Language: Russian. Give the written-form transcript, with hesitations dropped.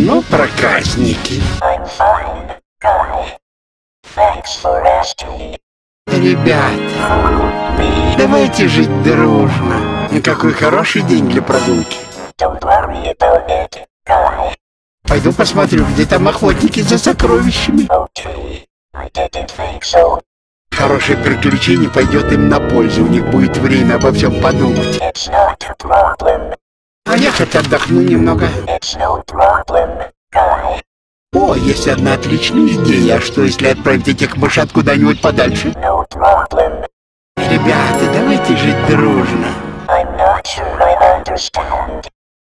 Ну, проказники. Ребята, давайте жить дружно. Какой хороший день для прогулки. Пойду посмотрю, где там охотники за сокровищами. Хорошее приключение пойдет им на пользу. У них будет время обо всем подумать. А я хоть отдохну немного. О, есть одна отличная идея. А что, если отправить этих мышат куда-нибудь подальше? Ребята, давайте жить дружно.